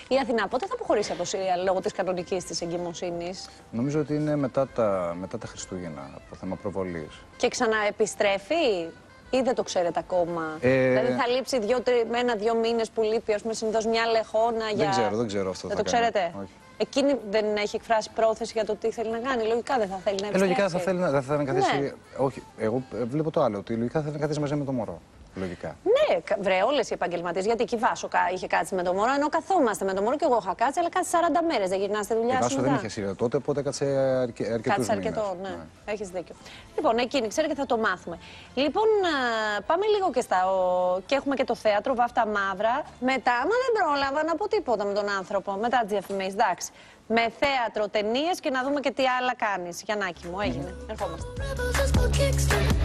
Η Αθηνά πότε θα αποχωρήσει από σύριαλ λόγω της κανονικής της εγκυμοσύνης? Νομίζω ότι είναι μετά τα Χριστούγεννα, από θέμα προβολής. Και ξαναεπιστρέφει ή δεν το ξέρετε ακόμα? Δηλαδή θα λείψει ένα-δύο μήνες που λείπει, ας πούμε, συνήθως μια λεχόνα για... Δεν ξέρω αυτό. Δεν το ξέρετε? Όχι. Εκείνη δεν έχει εκφράσει πρόθεση για το τι θέλει να κάνει. Λογικά δεν θα θέλει να επιστρέψει. Λογικά δεν θα θέλει να καθίσει. Ναι. Όχι, εγώ βλέπω το άλλο. Ότι λογικά θέλει να καθίσει μαζί με το μωρό. Λογικά. Ναι, βρε, όλες οι επαγγελματίες. Γιατί και η Βάσο είχε κάτσει με το μωρό, ενώ καθόμαστε με το μωρό και εγώ είχα κάτσει, αλλά κάτσε 40 μέρες. Δεν γυρνά στη δουλειά σου. Η Βάσο δεν είχε σύριαλ τότε, οπότε κάτσε αρκετούς μήνες. Κάτσε αρκετό, ναι. Έχεις δίκιο. Λοιπόν, εκείνη ξέρει και θα το μάθουμε. Λοιπόν, πάμε λίγο και έχουμε και το θέατρο, βάφτα μαύρα. Μετά, άμα δεν πρόλαβα να πω τίποτα με τον άνθρωπο, μετά τις διαφημίσεις, εντάξει. Με θέατρο, ταινίες και να δούμε και τι άλλα κάνεις. Γιαννάκη μου, έγινε. Ερχόμαστε.